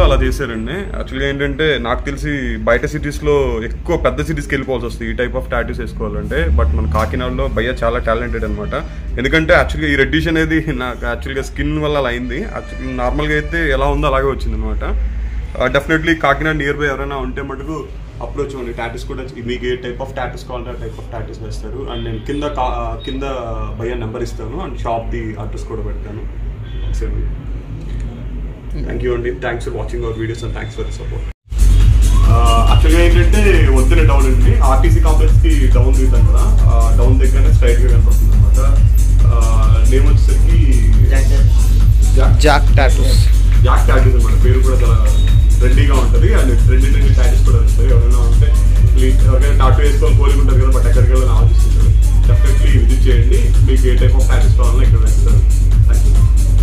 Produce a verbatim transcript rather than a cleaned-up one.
సిటీస్లో అలా చేశారండి. యాక్చువల్గా ఏంటంటే నాకు తెలిసి బయట సిటీస్లో ఎక్కువ పెద్ద సిటీస్కి వెళ్ళిపోవాల్సి వస్తుంది ఈ టైప్ ఆఫ్ టాటూస్ వేసుకోవాలంటే. బట్ మన కాకినాడలో భయ్య చాలా టాలెంటెడ్ అనమాట. ఎందుకంటే యాక్చువల్గా ఈ రెడ్డిష్ అనేది నాకు యాక్చువల్గా స్కిన్ వల్ల అలా అయింది. యాక్చువల్లీ నార్మల్గా అయితే ఎలా ఉందో అలాగే వచ్చింది అనమాట. డెఫినెట్లీ కాకినాడ నియర్ బై ఎవరైనా ఉంటే మటుకు అప్రోచ్ అవ్వండి. టాటూస్ కూడా మీకు ఏ టైప్ ఆఫ్ టాటూస్ కావాలంటే ఆ టైప్ ఆఫ్ టాటూస్ వేస్తారు. అండ్ నేను కింద కింద భయ్య నెంబర్ ఇస్తాను అండ్ షాప్ ది అడ్రస్ కూడా పెడతాను. థ్యాంక్ యూ అండి. Thanks for watching our videos and thanks for the support. యాక్చువల్గా ఏంటంటే వద్దునే డౌన్ అండి, ఆర్టీసీ కాంప్లెక్స్కి డౌన్ దిగుతాం కదా, డౌన్ దగ్గరనే స్ట్రైట్గా కనపడుతుంది అనమాట. నేమ్ వచ్చేసరికి జాక్ టాటూస్. జాక్ టాటూస్ అనమాట. పేరు కూడా చాలా ట్రెండీగా ఉంటుంది అండ్ ట్రెండీ ట్రెండీ టాటూస్ కూడా వస్తాయి. ఎవరైనా ఉంటే ఎవరికైనా టాటూ వేసుకోవాలి కోరుకుంటారు కదా, బట్ ఎక్కడికి వెళ్ళాలని ఆలోచిస్తుంటారు. డెఫినెట్లీ విజిట్ చేయండి. మీకు ఏ టైప్ ఆఫ్ టాటూస్ కావాలన్నా ఇక్కడ వేస్తారు. Thank you.